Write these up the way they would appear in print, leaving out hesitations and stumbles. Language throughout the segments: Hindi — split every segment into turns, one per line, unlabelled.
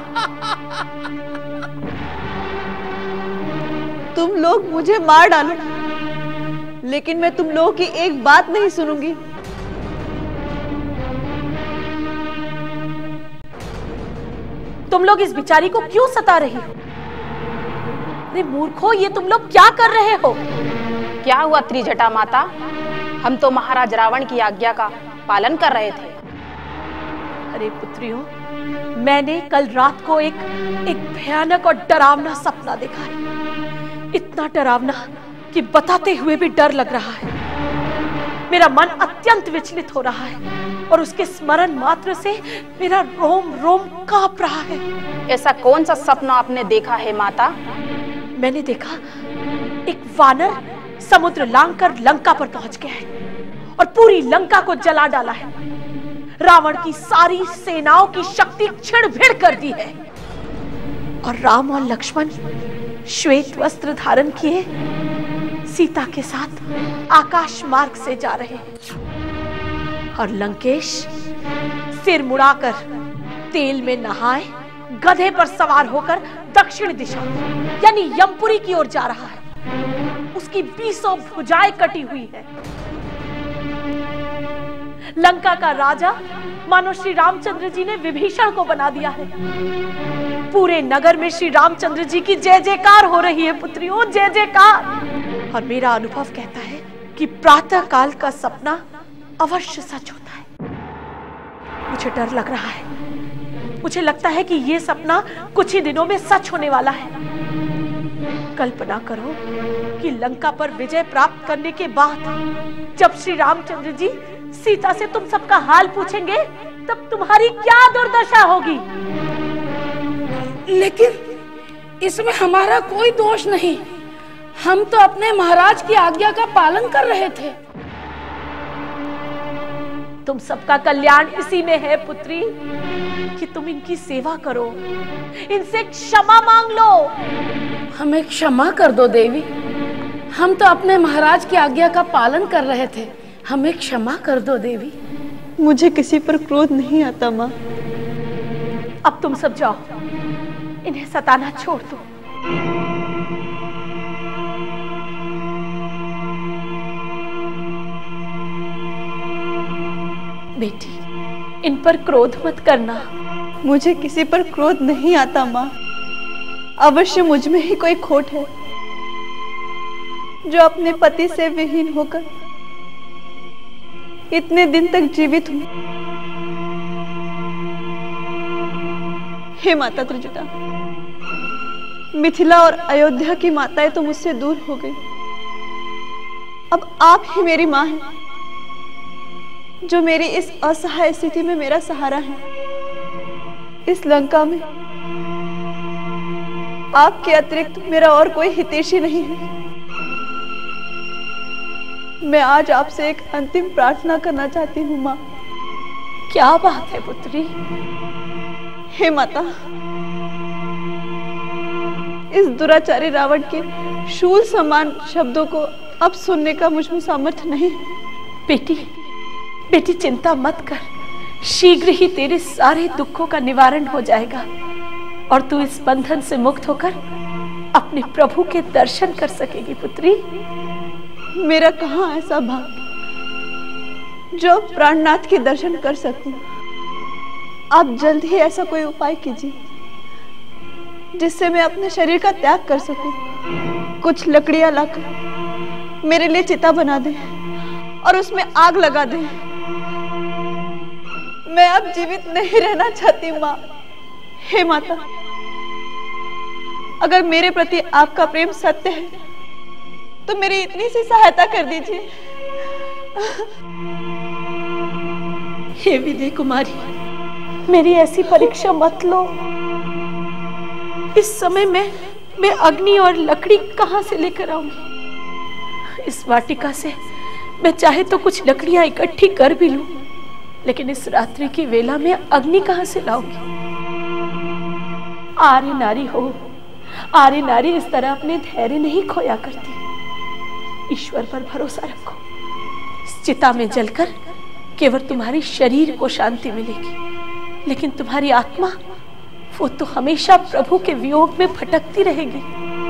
तुम लोग मुझे मार डालो, लेकिन मैं तुम लोगों की एक बात नहीं सुनूंगी।
तुम लोग इस बिचारी को क्यों सता रही हो? अरे मूर्खो, ये तुम लोग क्या कर रहे हो?
क्या हुआ त्रिजटा माता? हम तो महाराज रावण की आज्ञा का पालन कर रहे थे।
अरे पुत्रियों, मैंने कल रात को एक भयानक और डरावना सपना देखा है। इतना डरावना कि बताते हुए भी डर लग रहा है। मेरा मन अत्यंत विचलित हो रहा है और उसके स्मरण मात्र से मेरा रोम रोम कांप रहा है।
ऐसा कौन सा सपना आपने देखा है माता?
मैंने देखा एक वानर समुद्र लांघकर लंका पर पहुंच गया है और पूरी लंका को जला डाला है। रावण की सारी सेनाओं की शक्ति छिड़-भिड़ कर दी है और राम और लक्ष्मण श्वेत वस्त्र धारण किए सीता के साथ आकाश मार्ग से जा रहे हैं और लंकेश सिर मुड़ाकर तेल में नहाए गधे पर सवार होकर दक्षिण दिशा यानी यमपुरी की ओर जा रहा है। उसकी 20 भुजाएं कटी हुई है। लंका का राजा मानो श्री रामचंद्र जी ने विभीषण को बना दिया है। पूरे नगर में श्री रामचंद्र जी की जय जयकार हो रही है पुत्रियों, जय जयकार। और मेरा अनुभव कहता है कि प्रातः काल का सपना अवश्य सच होता है। मुझे डर लग रहा है। मुझे लगता है कि यह सपना कुछ ही दिनों में सच होने वाला है। कल्पना करो कि लंका पर विजय प्राप्त करने के बाद जब श्री रामचंद्र जी सीता से तुम सबका हाल पूछेंगे तब तुम्हारी क्या दुर्दशा होगी।
लेकिन इसमें हमारा कोई दोष नहीं। हम तो अपने महाराज की आज्ञा का पालन कर रहे थे।
तुम सबका कल्याण इसी में है पुत्री कि तुम इनकी सेवा करो, इनसे क्षमा मांग लो।
हमें क्षमा कर दो देवी। हम तो अपने महाराज की आज्ञा का पालन कर रहे थे। हमें क्षमा कर दो देवी।
मुझे किसी पर क्रोध नहीं आता माँ।
अब तुम सब जाओ, इन्हें सताना छोड़ दो। बेटी, इन पर क्रोध मत करना।
मुझे किसी पर क्रोध नहीं आता माँ। अवश्य मुझ में ही कोई खोट है जो अपने पति से विहीन होकर इतने दिन तक जीवित हूं। हे माता त्रिजटा, मिथिला और अयोध्या की माताएं तो मुझसे दूर हो गई। अब आप ही मेरी मां हैं जो मेरी इस असहाय स्थिति में मेरा सहारा है। इस लंका में आपके अतिरिक्त मेरा और कोई हितैषी नहीं है। मैं आज आपसे एक अंतिम प्रार्थना करना चाहती हूँ माँ।
क्या बात है पुत्री?
हे माता, इस दुराचारी रावण के शूल समान शब्दों को अब सुनने का मुझ में सामर्थ्य नहीं।
बेटी चिंता मत कर। शीघ्र ही तेरे सारे दुखों का निवारण हो जाएगा और तू इस बंधन से मुक्त होकर अपने प्रभु के दर्शन कर सकेगी पुत्री।
मेरा कहाँ ऐसा भाग जो प्राणनाथ के दर्शन कर सकूं। आप जल्द ही ऐसा कोई उपाय कीजिए जिससे मैं अपने शरीर का त्याग कर सकूं। कुछ लकड़ियां लाकर मेरे लिए चिता बना दें और उसमें आग लगा दें। मैं अब जीवित नहीं रहना चाहती माँ। हे माता, अगर मेरे प्रति आपका प्रेम सत्य है तो मेरी इतनी सी सहायता कर दीजिए।
हे विदे कुमारी, मेरी ऐसी परीक्षा मत लो। इस समय मैं अग्नि और लकड़ी कहां से लेकर आऊंगी? इस वाटिका से मैं चाहे तो कुछ लकड़ियां इकट्ठी कर भी लूं, लेकिन इस रात्रि की वेला में अग्नि कहां से लाऊंगी? आर्य नारी हो, आर्य नारी इस तरह अपने धैर्य नहीं खोया करती। ईश्वर पर भरोसा रखो। इस चिता में जलकर केवल तुम्हारी शरीर को शांति मिलेगी, लेकिन तुम्हारी आत्मा वो तो हमेशा प्रभु के वियोग में भटकती रहेगी।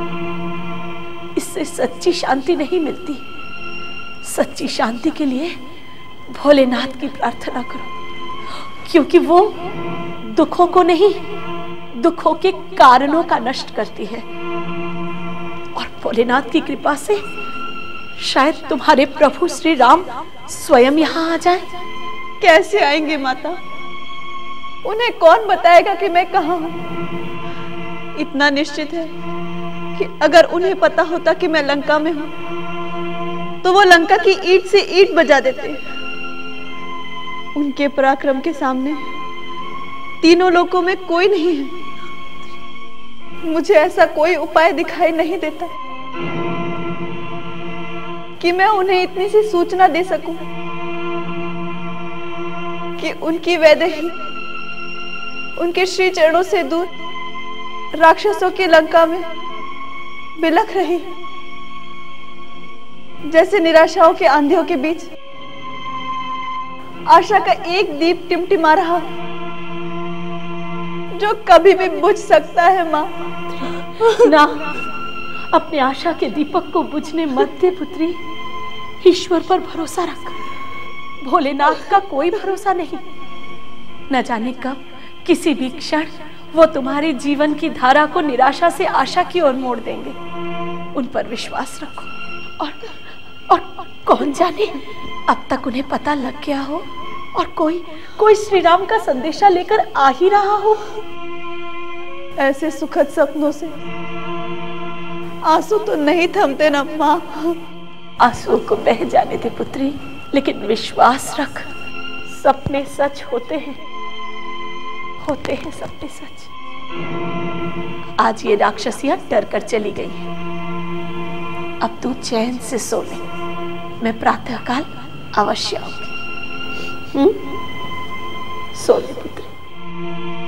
इससे सच्ची शांति नहीं मिलती। सच्ची शांति के लिए भोलेनाथ की प्रार्थना करो, क्योंकि वो दुखों को नहीं, दुखों के कारणों का नष्ट करती है। और भोलेनाथ की कृपा से शायद तुम्हारे प्रभु श्री राम स्वयं यहाँ आ जाए।
कैसे आएंगे माता? उन्हें कौन बताएगा कि मैं कहाँ हूँ? इतना निश्चित है कि अगर उन्हें पता होता कि मैं लंका में हूँ तो वो लंका की ईंट से ईंट बजा देते। उनके पराक्रम के सामने तीनों लोकों में कोई नहीं है। मुझे ऐसा कोई उपाय दिखाई नहीं देता कि मैं उन्हें इतनी सी सूचना दे सकूं कि उनकी वैदेही उनके श्री चरणों से दूर राक्षसों की लंका में बिलख रही, जैसे निराशाओं के आंधियों के बीच आशा का एक दीप टिमटिमा रहा जो कभी भी बुझ सकता है। माँ
ना, अपने आशा के दीपक को बुझने मत दे पुत्री। ईश्वर पर भरोसा रख। भोलेनाथ का कोई भरोसा नहीं। न जाने कब किसी भी क्षण वो तुम्हारे जीवन की धारा को निराशा से आशा की ओर मोड़ देंगे। उन पर विश्वास रखो। और कौन जाने अब तक उन्हें पता लग गया हो और कोई श्री राम का संदेशा लेकर आ ही रहा हो।
ऐसे सुखद सपनों से आंसू तो नहीं थमते ना माँ।
आंसुओं को बह जाने दे पुत्री, लेकिन विश्वास रख, सपने सच होते हैं सपने सच। आज ये राक्षसियां डर कर चली गई हैं। अब तू चैन से सो ले, मैं प्रातःकाल अवश्य आऊंगी। सो ले पुत्री।